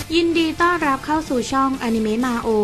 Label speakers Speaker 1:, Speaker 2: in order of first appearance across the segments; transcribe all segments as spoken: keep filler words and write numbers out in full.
Speaker 1: ยินดีต้อนรับเข้าสู่ช่องอนิเมะมาโอ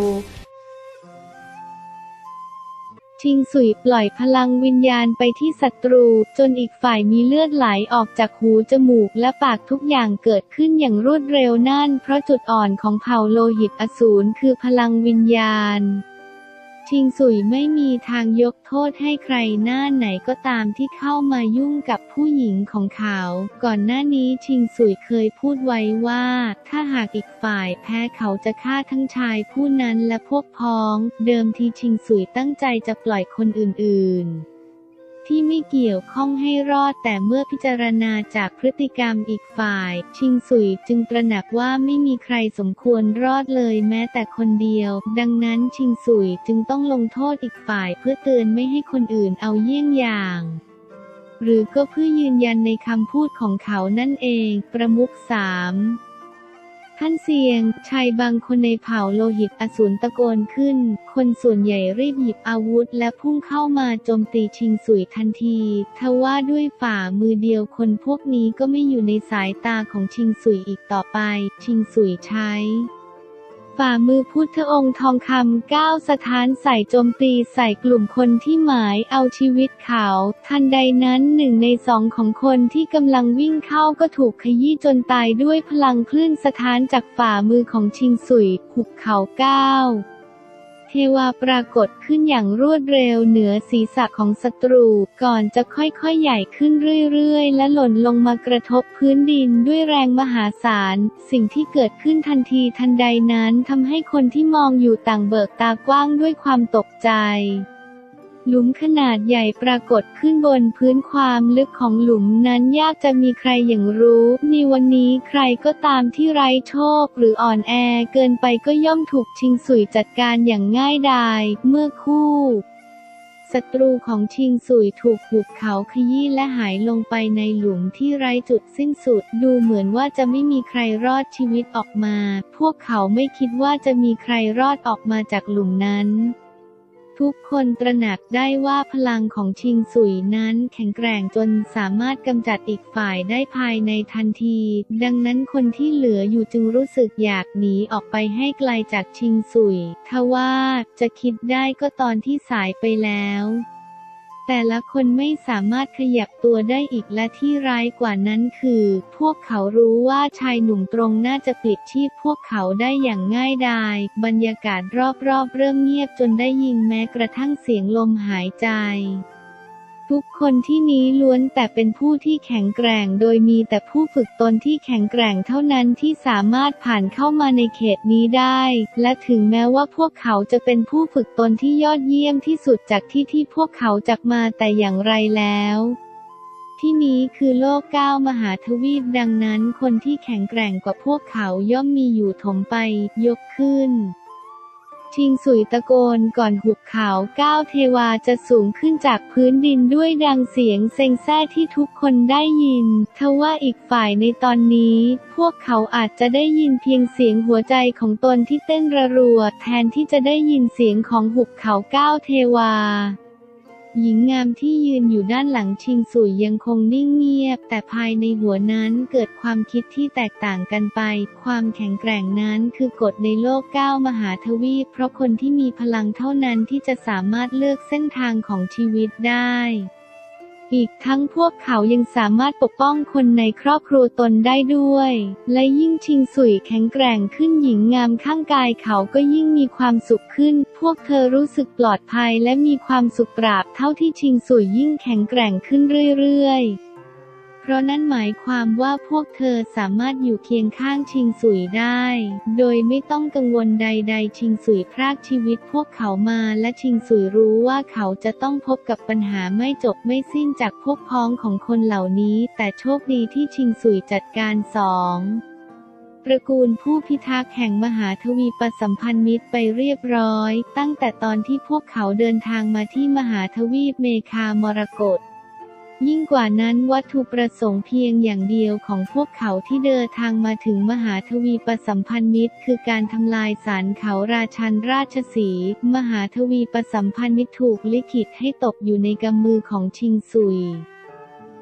Speaker 2: ชิงสุยปล่อยพลังวิญญาณไปที่ศัตรูจนอีกฝ่ายมีเลือดไหลออกจากหูจมูกและปากทุกอย่างเกิดขึ้นอย่างรวดเร็วนั่นเพราะจุดอ่อนของเผ่าโลหิตอสูรคือพลังวิญญาณชิงสุยไม่มีทางยกโทษให้ใครหน้าไหนก็ตามที่เข้ามายุ่งกับผู้หญิงของเขาก่อนหน้านี้ชิงสุยเคยพูดไว้ว่าถ้าหากอีกฝ่ายแพ้เขาจะฆ่าทั้งชายผู้นั้นและพวกพ้องเดิมทีชิงสุยตั้งใจจะปล่อยคนอื่นๆที่ไม่เกี่ยวข้องให้รอดแต่เมื่อพิจารณาจากพฤติกรรมอีกฝ่ายชิงสุยจึงตระหนักว่าไม่มีใครสมควรรอดเลยแม้แต่คนเดียวดังนั้นชิงสุยจึงต้องลงโทษอีกฝ่ายเพื่อเตือนไม่ให้คนอื่นเอาเยี่ยงอย่างหรือก็เพื่อยืนยันในคำพูดของเขานั่นเองประมุขสามท่านเซียงชายบางคนในเผ่าโลหิตอสูรตะโกนขึ้นคนส่วนใหญ่รีบหยิบอาวุธและพุ่งเข้ามาโจมตีชิงสุยทันทีทว่าด้วยฝ่ามือเดียวคนพวกนี้ก็ไม่อยู่ในสายตาของชิงสุยอีกต่อไปชิงสุยใช้ฝ่ามือพุทธองค์ทองคำก้าวสถานใส่โจมตีใส่กลุ่มคนที่หมายเอาชีวิตเขาทันใดนั้นหนึ่งในสองของคนที่กำลังวิ่งเข้าก็ถูกขยี้จนตายด้วยพลังคลื่นสถานจากฝ่ามือของชิงสุยหุบเขาก้าวเทวาปรากฏขึ้นอย่างรวดเร็วเหนือศีรษะของศัตรูก่อนจะค่อยๆใหญ่ขึ้นเรื่อยๆและหล่นลงมากระทบพื้นดินด้วยแรงมหาศาลสิ่งที่เกิดขึ้นทันทีทันใดนั้นทำให้คนที่มองอยู่ต่างเบิกตากว้างด้วยความตกใจหลุมขนาดใหญ่ปรากฏขึ้นบนพื้นความลึกของหลุมนั้นยากจะมีใครอย่างรู้ในวันนี้ใครก็ตามที่ไร้โชคหรืออ่อนแอเกินไปก็ย่อมถูกชิงสุยจัดการอย่างง่ายดายเมื่อคู่ศัตรูของชิงสุยถูกหุบเขาขยี้และหายลงไปในหลุมที่ไร้จุดสิ้นสุดดูเหมือนว่าจะไม่มีใครรอดชีวิตออกมาพวกเขาไม่คิดว่าจะมีใครรอดออกมาจากหลุมนั้นทุกคนตระหนักได้ว่าพลังของชิงสุยนั้นแข็งแกร่งจนสามารถกำจัดอีกฝ่ายได้ภายในทันทีดังนั้นคนที่เหลืออยู่จึงรู้สึกอยากหนีออกไปให้ไกลจากชิงสุยทว่าจะคิดได้ก็ตอนที่สายไปแล้วแต่ละคนไม่สามารถขยับตัวได้อีกและที่ร้ายกว่านั้นคือพวกเขารู้ว่าชายหนุ่มตรงน่าจะปลิดชีพพวกเขาได้อย่างง่ายดายบรรยากาศรอบๆเริ่มเงียบจนได้ยินแม้กระทั่งเสียงลมหายใจทุกคนที่นี้ล้วนแต่เป็นผู้ที่แข็งแกร่งโดยมีแต่ผู้ฝึกตนที่แข็งแกร่งเท่านั้นที่สามารถผ่านเข้ามาในเขตนี้ได้และถึงแม้ว่าพวกเขาจะเป็นผู้ฝึกตนที่ยอดเยี่ยมที่สุดจากที่ที่พวกเขาจักมาแต่อย่างไรแล้วที่นี้คือโลกเก้ามหาทวีปดังนั้นคนที่แข็งแกร่งกว่าพวกเขาย่อมมีอยู่ถมไปยกขึ้นชิงสุยตะโกนก่อนหุบเขาก้าวเทวาจะสูงขึ้นจากพื้นดินด้วยดังเสียงเซ็งแซ่ที่ทุกคนได้ยินทว่าอีกฝ่ายในตอนนี้พวกเขาอาจจะได้ยินเพียงเสียงหัวใจของตนที่เต้นระรัวแทนที่จะได้ยินเสียงของหุบเขาก้าวเทวาหญิงงามที่ยืนอยู่ด้านหลังชิงสุยยังคงนิ่งเงียบแต่ภายในหัวนั้นเกิดความคิดที่แตกต่างกันไปความแข็งแกร่งนั้นคือกฎในโลกเก้ามหาทวีปเพราะคนที่มีพลังเท่านั้นที่จะสามารถเลือกเส้นทางของชีวิตได้อีกทั้งพวกเขายังสามารถปกป้องคนในครอบครัวตนได้ด้วยและยิ่งชิงสุยแข็งแกร่งขึ้นหญิงงามข้างกายเขาก็ยิ่งมีความสุขขึ้นพวกเธอรู้สึกปลอดภัยและมีความสุขตราบเท่าที่ชิงสุยยิ่งแข็งแกร่งขึ้นเรื่อยๆเพราะนั่นหมายความว่าพวกเธอสามารถอยู่เคียงข้างชิงสุยได้โดยไม่ต้องกังวลใดๆชิงสุยพรากชีวิตพวกเขามาและชิงสุยรู้ว่าเขาจะต้องพบกับปัญหาไม่จบไม่สิ้นจากพวกพ้องของคนเหล่านี้แต่โชคดีที่ชิงสุยจัดการสองตระกูลผู้พิทักษ์แห่งมหาทวีปสัมพันธมิตรไปเรียบร้อยตั้งแต่ตอนที่พวกเขาเดินทางมาที่มหาทวีปเมคามรกตยิ่งกว่านั้นวัตถุประสงค์เพียงอย่างเดียวของพวกเขาที่เดินทางมาถึงมหาทวีปสัมพันธมิตรคือการทำลายศาลเขาราชันราชสีห์มหาทวีปสัมพันธมิตรถูกลิขิตให้ตกอยู่ในกำมือของชิงสุย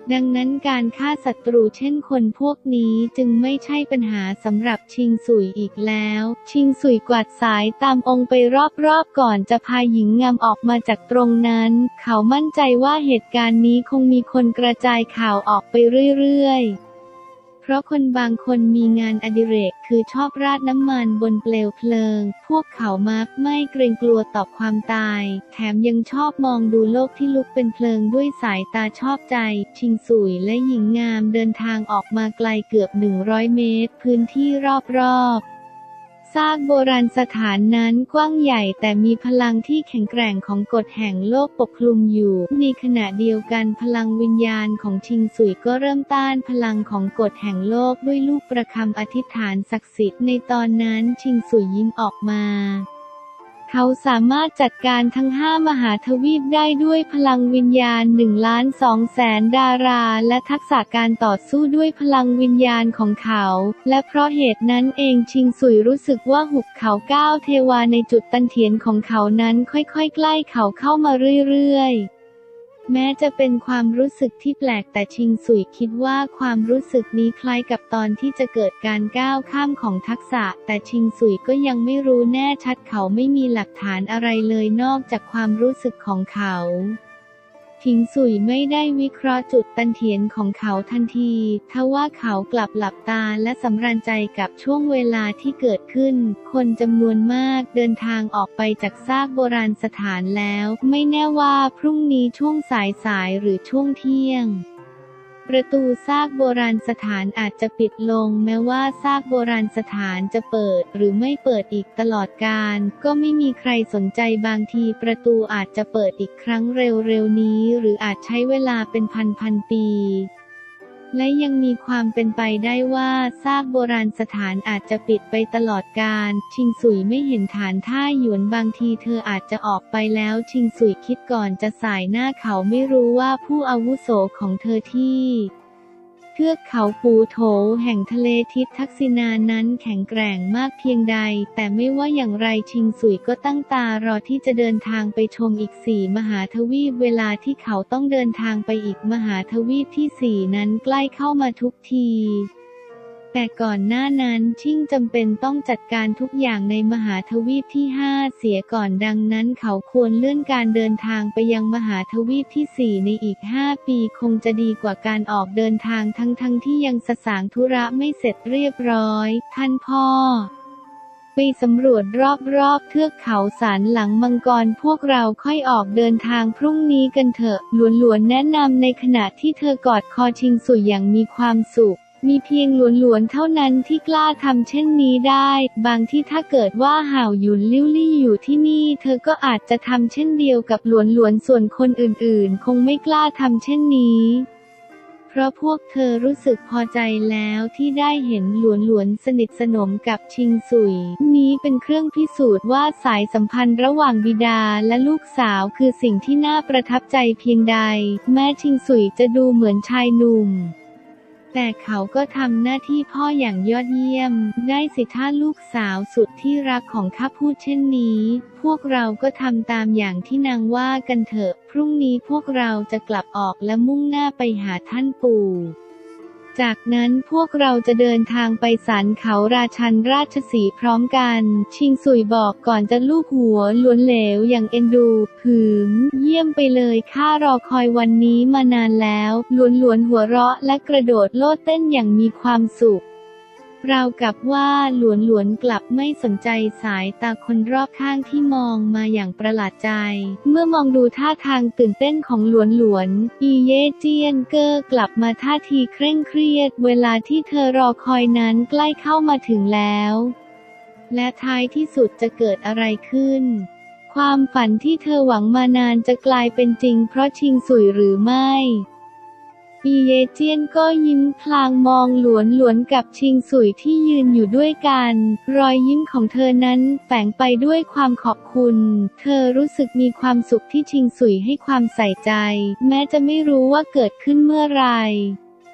Speaker 2: ดังนั้นการฆ่าศัตรูเช่นคนพวกนี้จึงไม่ใช่ปัญหาสำหรับชิงสุยอีกแล้วชิงสุยกวาดสายตามองค์ไปรอบๆก่อนจะพาหญิงงามออกมาจากตรงนั้นเขามั่นใจว่าเหตุการณ์นี้คงมีคนกระจายข่าวออกไปเรื่อยๆเพราะคนบางคนมีงานอดิเรกคือชอบราดน้ำมันบนเปลวเพลิงพวกเขามักไม่เกรงกลัวต่อความตายแถมยังชอบมองดูโลกที่ลุกเป็นเพลิงด้วยสายตาชอบใจชิงสุยและหญิงงามเดินทางออกมาไกลเกือบหนึ่งร้อยเมตรพื้นที่รอบๆซากโบราณสถานนั้นกว้างใหญ่แต่มีพลังที่แข็งแกร่งของกฎแห่งโลกปกคลุมอยู่ในขณะเดียวกันพลังวิญญาณของชิงสุยก็เริ่มต้านพลังของกฎแห่งโลกด้วยลูกประคำอธิษฐานศักดิ์สิทธิ์ในตอนนั้นชิงสุยยิ้มออกมาเขาสามารถจัดการทั้งห้ามหาทวีปได้ด้วยพลังวิญญาณหนึ่งล้านสองแสนดาราและทักษะการต่อสู้ด้วยพลังวิญญาณของเขาและเพราะเหตุนั้นเองชิงสุยรู้สึกว่าหุบเขาก้าวเทวาในจุดตันเถียนของเขานั้นค่อยๆใกล้เขาเข้ามาเรื่อยๆแม้จะเป็นความรู้สึกที่แปลกแต่ชิงสุยคิดว่าความรู้สึกนี้คล้ายกับตอนที่จะเกิดการก้าวข้ามของทักษะแต่ชิงสุยก็ยังไม่รู้แน่ชัดเขาไม่มีหลักฐานอะไรเลยนอกจากความรู้สึกของเขาชิงสุยไม่ได้วิเคราะห์จุดตันเถียนของเขาทันทีทว่าเขากลับหลับตาและสำราญใจกับช่วงเวลาที่เกิดขึ้นคนจำนวนมากเดินทางออกไปจากซากโบราณสถานแล้วไม่แน่ว่าพรุ่งนี้ช่วงสายๆหรือช่วงเที่ยงประตูซากโบราณสถานอาจจะปิดลงแม้ว่าซากโบราณสถานจะเปิดหรือไม่เปิดอีกตลอดกาลก็ไม่มีใครสนใจบางทีประตูอาจจะเปิดอีกครั้งเร็วๆนี้หรืออาจใช้เวลาเป็นพันๆปีและยังมีความเป็นไปได้ว่าซากโบราณสถานอาจจะปิดไปตลอดกาลชิงสุยไม่เห็นฐานท่าหยวนบางทีเธออาจจะออกไปแล้วชิงสุยคิดก่อนจะสายหน้าเขาไม่รู้ว่าผู้อาวุโสของเธอที่เทือกเขาปูโถแห่งทะเลทิศทักษิณานั้นแข็งแกร่งมากเพียงใดแต่ไม่ว่าอย่างไรชิงสุยก็ตั้งตารอที่จะเดินทางไปชมอีกสี่มหาทวีปเวลาที่เขาต้องเดินทางไปอีกมหาทวีปที่สี่นั้นใกล้เข้ามาทุกทีแต่ก่อนหน้านั้นชิ่งจำเป็นต้องจัดการทุกอย่างในมหาทวีปที่ห้าเสียก่อนดังนั้นเขาควรเลื่อนการเดินทางไปยังมหาทวีปที่สี่ในอีกห้าปีคงจะดีกว่าการออกเดินทางทั้งๆ ท, ที่ยังสสางธุระไม่เสร็จเรียบร้อยท่านพ่อไปสำรวจรอบๆเทือกเขาสันหลังมังกรพวกเราค่อยออกเดินทางพรุ่งนี้กันเถอะหลวนๆแนะนำในขณะที่เธอกอดคอชิงสุยอย่างมีความสุขมีเพียงหลวนๆเท่านั้นที่กล้าทำเช่นนี้ได้บางที่ถ้าเกิดว่าห่าวหยุนลิ่วลี่อยู่ที่นี่เธอก็อาจจะทำเช่นเดียวกับหลวนๆส่วนคนอื่นๆคงไม่กล้าทำเช่นนี้เพราะพวกเธอรู้สึกพอใจแล้วที่ได้เห็นหลวนๆสนิทสนมกับชิงสุยนี้เป็นเครื่องพิสูจน์ว่าสายสัมพันธ์ระหว่างบิดาและลูกสาวคือสิ่งที่น่าประทับใจเพียงใดแม้ชิงสุยจะดูเหมือนชายหนุ่มแต่เขาก็ทำหน้าที่พ่ออย่างยอดเยี่ยมได้สิถ้าลูกสาวสุดที่รักของข้าพูดเช่นนี้พวกเราก็ทำตามอย่างที่นางว่ากันเถอะพรุ่งนี้พวกเราจะกลับออกและมุ่งหน้าไปหาท่านปู่จากนั้นพวกเราจะเดินทางไปศาลเขาราชันราชสีห์พร้อมกันชิงสุยบอกก่อนจะลูบหัวหลวนเหลวอย่างเอ็นดูหืมเยี่ยมไปเลยข้ารอคอยวันนี้มานานแล้วหลวนหลวนหัวเราะและกระโดดโลดเต้นอย่างมีความสุขราวกับว่าหลวนหลวนกลับไม่สนใจสายตาคนรอบข้างที่มองมาอย่างประหลาดใจเมื่อมองดูท่าทางตื่นเต้นของหลวนหลวนอีเย่เจียนเกอกลับมาท่าทีเคร่งเครียดเวลาที่เธอรอคอยนั้นใกล้เข้ามาถึงแล้วและท้ายที่สุดจะเกิดอะไรขึ้นความฝันที่เธอหวังมานานจะกลายเป็นจริงเพราะชิงสุยหรือไม่อีเยเจียนก็ยิ้มพลางมองหลวนหลวนกับชิงสุยที่ยืนอยู่ด้วยกันรอยยิ้มของเธอนั้นแฝงไปด้วยความขอบคุณเธอรู้สึกมีความสุขที่ชิงสุยให้ความใส่ใจแม้จะไม่รู้ว่าเกิดขึ้นเมื่อไร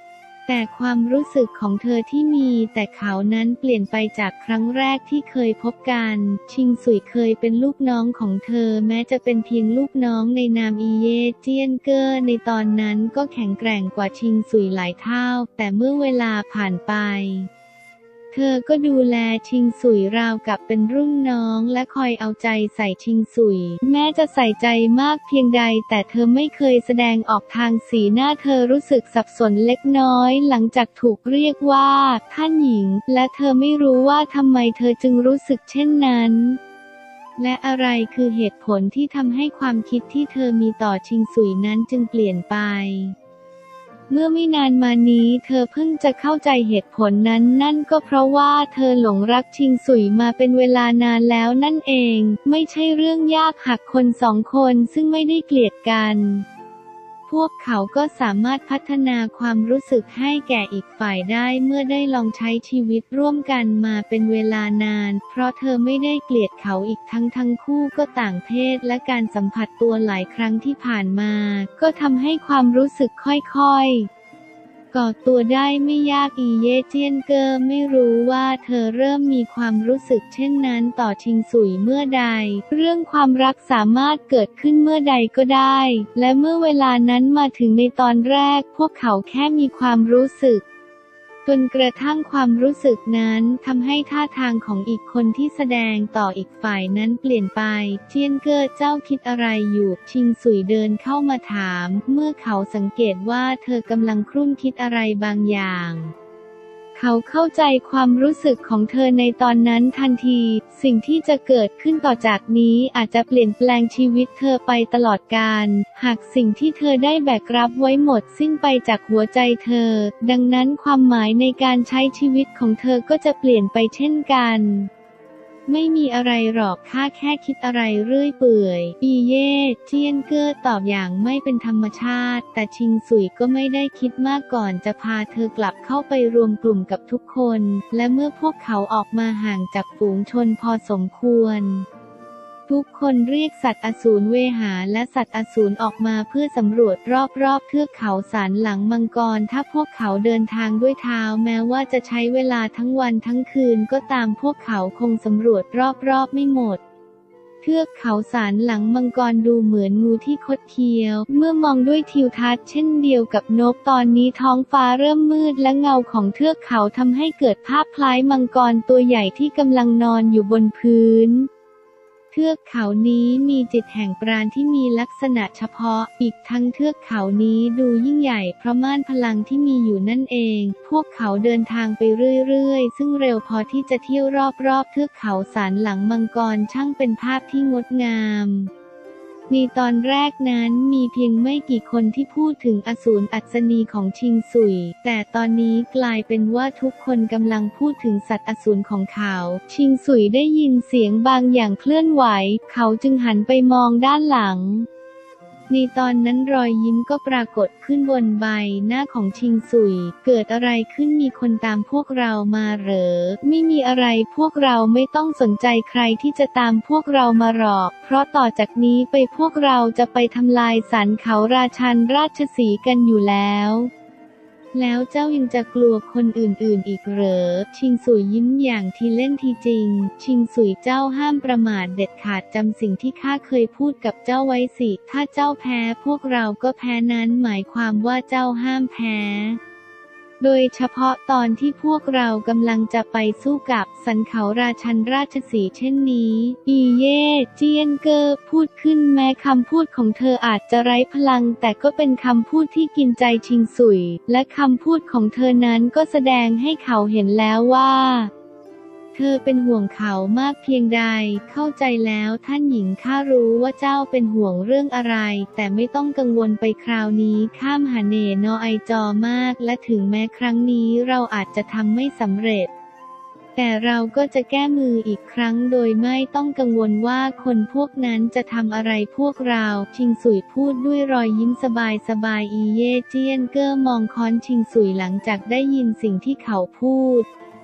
Speaker 2: แต่ความรู้สึกของเธอที่มีแต่เขานั้นเปลี่ยนไปจากครั้งแรกที่เคยพบกันชิงสุยเคยเป็นลูกน้องของเธอแม้จะเป็นเพียงลูกน้องในนามอีเย่เจี้ยนเก้อในตอนนั้นก็แข็งแกร่งกว่าชิงสุยหลายเท่าแต่เมื่อเวลาผ่านไปเธอก็ดูแลชิงสุยราวกับเป็นรุ่นน้องและคอยเอาใจใส่ชิงสุยแม้จะใส่ใจมากเพียงใดแต่เธอไม่เคยแสดงออกทางสีหน้าเธอรู้สึกสับสนเล็กน้อยหลังจากถูกเรียกว่าท่านหญิงและเธอไม่รู้ว่าทำไมเธอจึงรู้สึกเช่นนั้นและอะไรคือเหตุผลที่ทำให้ความคิดที่เธอมีต่อชิงสุยนั้นจึงเปลี่ยนไปเมื่อไม่นานมานี้เธอเพิ่งจะเข้าใจเหตุผลนั้นนั่นก็เพราะว่าเธอหลงรักชิงสุยมาเป็นเวลานานแล้วนั่นเองไม่ใช่เรื่องยากหากคนสองคนซึ่งไม่ได้เกลียดกันพวกเขาก็สามารถพัฒนาความรู้สึกให้แก่อีกฝ่ายได้เมื่อได้ลองใช้ชีวิตร่วมกันมาเป็นเวลานานเพราะเธอไม่ได้เกลียดเขาอีกทั้งทั้งคู่ก็ต่างเพศและการสัมผัสตัวหลายครั้งที่ผ่านมาก็ทำให้ความรู้สึกค่อยๆก่อตัวได้ไม่ยากอีเย่เจี้ยนเก้อไม่รู้ว่าเธอเริ่มมีความรู้สึกเช่นนั้นต่อชิงสุยเมื่อใดเรื่องความรักสามารถเกิดขึ้นเมื่อใดก็ได้และเมื่อเวลานั้นมาถึงในตอนแรกพวกเขาแค่มีความรู้สึกจนกระทั่งความรู้สึกนั้นทำให้ท่าทางของอีกคนที่แสดงต่ออีกฝ่ายนั้นเปลี่ยนไปเจี้ยนเก้อเจ้าคิดอะไรอยู่ชิงสุยเดินเข้ามาถามเมื่อเขาสังเกตว่าเธอกำลังครุ่นคิดอะไรบางอย่างเขาเข้าใจความรู้สึกของเธอในตอนนั้นทันทีสิ่งที่จะเกิดขึ้นต่อจากนี้อาจจะเปลี่ยนแปลงชีวิตเธอไปตลอดกาลหากสิ่งที่เธอได้แบกรับไว้หมดสิ้นไปจากหัวใจเธอดังนั้นความหมายในการใช้ชีวิตของเธอก็จะเปลี่ยนไปเช่นกันไม่มีอะไรหรอกข้าแค่คิดอะไรเรื่อยเปื่อยอีเย่เจี้ยนเก้อตอบอย่างไม่เป็นธรรมชาติแต่ชิงสุยก็ไม่ได้คิดมากก่อนจะพาเธอกลับเข้าไปรวมกลุ่มกับทุกคนและเมื่อพวกเขาออกมาห่างจากฝูงชนพอสมควรทุกคนเรียกสัตว์อสูรเวหาและสัตว์อสูรออกมาเพื่อสำรวจรอบๆเทือกเขาสารหลังมังกรถ้าพวกเขาเดินทางด้วยเท้าแม้ว่าจะใช้เวลาทั้งวันทั้งคืนก็ตามพวกเขาคงสำรวจรอบๆไม่หมดเทือกเขาสารหลังมังกรดูเหมือนงูที่คดเคี้ยวเมื่อมองด้วยทิวทัศน์เช่นเดียวกับนกตอนนี้ท้องฟ้าเริ่มมืดและเงาของเทือกเขาทำให้เกิดภาพคล้ายมังกรตัวใหญ่ที่กำลังนอนอยู่บนพื้นเทือกเขานี้มีจิตแห่งปราณที่มีลักษณะเฉพาะอีกทั้งเทือกเขานี้ดูยิ่งใหญ่เพราะม่านพลังที่มีอยู่นั่นเองพวกเขาเดินทางไปเรื่อยๆซึ่งเร็วพอที่จะเที่ยวรอบๆเทือกเขาสารหลังมังกรช่างเป็นภาพที่งดงามในตอนแรกนั้นมีเพียงไม่กี่คนที่พูดถึงอสูรอัศนีของชิงสุยแต่ตอนนี้กลายเป็นว่าทุกคนกำลังพูดถึงสัตว์อสูรของเขาชิงสุยได้ยินเสียงบางอย่างเคลื่อนไหวเขาจึงหันไปมองด้านหลังในตอนนั้นรอยยิ้มก็ปรากฏขึ้นบนใบหน้าของชิงสุยเกิดอะไรขึ้นมีคนตามพวกเรามาเหรอไม่มีอะไรพวกเราไม่ต้องสนใจใครที่จะตามพวกเรามาหรอกเพราะต่อจากนี้ไปพวกเราจะไปทำลายสันเขาราชันราชสีห์กันอยู่แล้วแล้วเจ้ายังจะกลัวคนอื่นๆอีกเหรอชิงสุยยิ้มอย่างทีเล่นทีจริงชิงสุยเจ้าห้ามประมาทเด็ดขาดจำสิ่งที่ข้าเคยพูดกับเจ้าไว้สิถ้าเจ้าแพ้พวกเราก็แพ้นั้นหมายความว่าเจ้าห้ามแพ้โดยเฉพาะตอนที่พวกเรากำลังจะไปสู้กับสันเขาราชันราชสีห์เช่นนี้อีเย่เจี้ยนเก้อพูดขึ้นแม้คำพูดของเธออาจจะไร้พลังแต่ก็เป็นคำพูดที่กินใจชิงสุยและคำพูดของเธอนั้นก็แสดงให้เขาเห็นแล้วว่าเธอเป็นห่วงเขามากเพียงใดเข้าใจแล้วท่านหญิงข้ารู้ว่าเจ้าเป็นห่วงเรื่องอะไรแต่ไม่ต้องกังวลไปคราวนี้ข้ามหาเนนอไอจอมากและถึงแม้ครั้งนี้เราอาจจะทำไม่สำเร็จแต่เราก็จะแก้มืออีกครั้งโดยไม่ต้องกังวลว่าคนพวกนั้นจะทำอะไรพวกเราชิงสุยพูดด้วยรอยยิ้มสบายๆอีเย่เจี้ยนเก้อมองค้อนชิงสุยหลังจากได้ยินสิ่งที่เขาพูด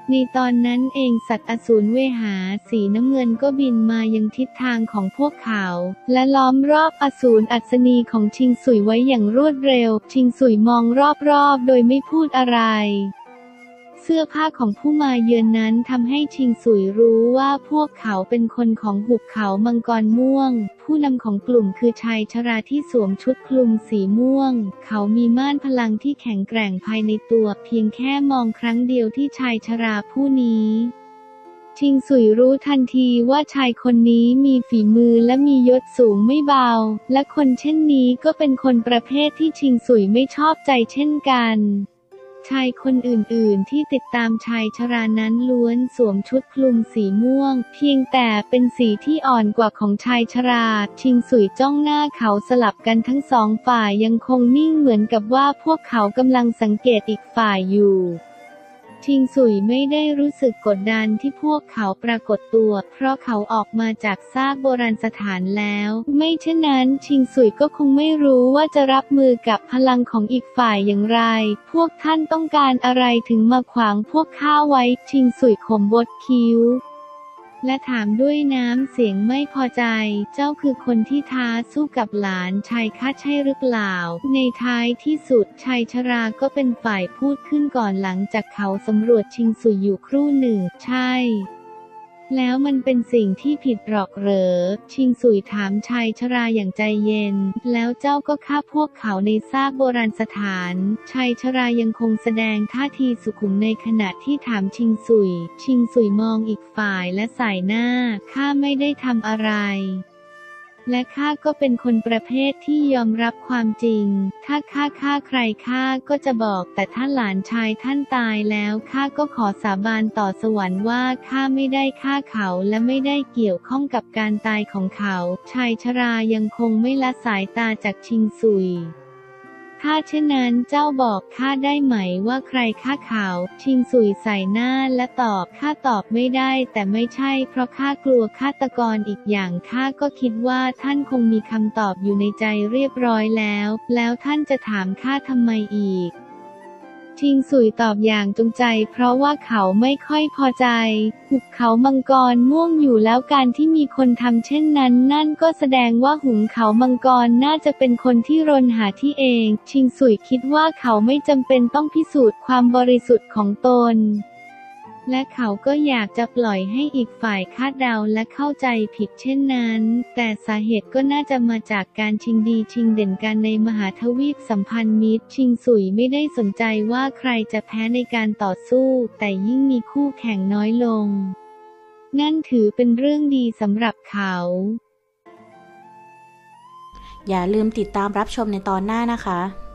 Speaker 2: ในตอนนั้นเองสัตว์อสูรเวหาสีน้ำเงินก็บินมายังทิศทางของพวกเขาและล้อมรอบอสูรอัศนีของชิงสุยไว้อย่างรวดเร็วชิงสุยมองรอบๆโดยไม่พูดอะไรเสื้อผ้าของผู้มาเยือนนั้นทำให้ชิงสุยรู้ว่าพวกเขาเป็นคนของหุบเขามังกรม่วงผู้นำของกลุ่มคือชายชราที่สวมชุดคลุมสีม่วงเขามีม่านพลังที่แข็งแกร่งภายในตัวเพียงแค่มองครั้งเดียวที่ชายชราผู้นี้ชิงสุยรู้ทันทีว่าชายคนนี้มีฝีมือและมียศสูงไม่เบาและคนเช่นนี้ก็เป็นคนประเภทที่ชิงสุยไม่ชอบใจเช่นกันชายคนอื่นๆที่ติดตามชายชรานั้นล้วนสวมชุดคลุมสีม่วงเพียงแต่เป็นสีที่อ่อนกว่าของชายชราชิงสุยจ้องหน้าเขาสลับกันทั้งสองฝ่ายยังคงนิ่งเหมือนกับว่าพวกเขากำลังสังเกตอีกฝ่ายอยู่ชิงสุยไม่ได้รู้สึกกดดันที่พวกเขาปรากฏตัวเพราะเขาออกมาจากซากโบราณสถานแล้วไม่เช่นนั้นชิงสุยก็คงไม่รู้ว่าจะรับมือกับพลังของอีกฝ่ายอย่างไรพวกท่านต้องการอะไรถึงมาขวางพวกข้าไว้ชิงสุยขมบดคิ้วและถามด้วยน้ำเสียงไม่พอใจเจ้าคือคนที่ท้าสู้กับหลานชายข้าใช่หรือเปล่าในท้ายที่สุดชายชราก็เป็นฝ่ายพูดขึ้นก่อนหลังจากเขาสำรวจชิงสุยอยู่ครู่หนึ่งใช่แล้วมันเป็นสิ่งที่ผิดหรอกเหรอชิงสุยถามชายชราอย่างใจเย็นแล้วเจ้าก็ฆ่าพวกเขาในซากโบราณสถานชายชรายังคงแสดงท่าทีสุขุมในขณะที่ถามชิงสุยชิงสุยมองอีกฝ่ายและสายหน้าข้าไม่ได้ทำอะไรและข้าก็เป็นคนประเภทที่ยอมรับความจริงถ้าข้าฆ่าใครข้าก็จะบอกแต่ถ้าหลานชายท่านตายแล้วข้าก็ขอสาบานต่อสวรรค์ว่าข้าไม่ได้ฆ่าเขาและไม่ได้เกี่ยวข้องกับการตายของเขาชายชรายังคงไม่ละสายตาจากชิงสุยถ้าเช่นนั้นเจ้าบอกข้าได้ไหมว่าใครฆ่าเขาชิงสุยใส่หน้าและตอบข้าตอบไม่ได้แต่ไม่ใช่เพราะข้ากลัวฆาตกรอีกอย่างข้าก็คิดว่าท่านคงมีคำตอบอยู่ในใจเรียบร้อยแล้วแล้วท่านจะถามข้าทำไมอีกชิงสุยตอบอย่างจงใจเพราะว่าเขาไม่ค่อยพอใจหุบเขามังกรม่วงอยู่แล้วการที่มีคนทำเช่นนั้นนั่นก็แสดงว่าหุบเขามังกรน่าจะเป็นคนที่รนหาที่เองชิงสุยคิดว่าเขาไม่จำเป็นต้องพิสูจน์ความบริสุทธิ์ของตนและเขาก็อยากจะปล่อยให้อีกฝ่ายคาดเดาและเข้าใจผิดเช่นนั้นแต่สาเหตุก็น่าจะมาจากการชิงดีชิงเด่นกันในมหาทวีปสัมพันธ์มิตรชิงสุยไม่ได้สนใจว่าใครจะแพ้ในการต่อสู้แต่ยิ่งมีคู่แข่งน้อยลงนั่นถือเป็นเรื่องดีสำหรับเขา
Speaker 1: อย่าลืมติดตามรับชมในตอนหน้านะคะ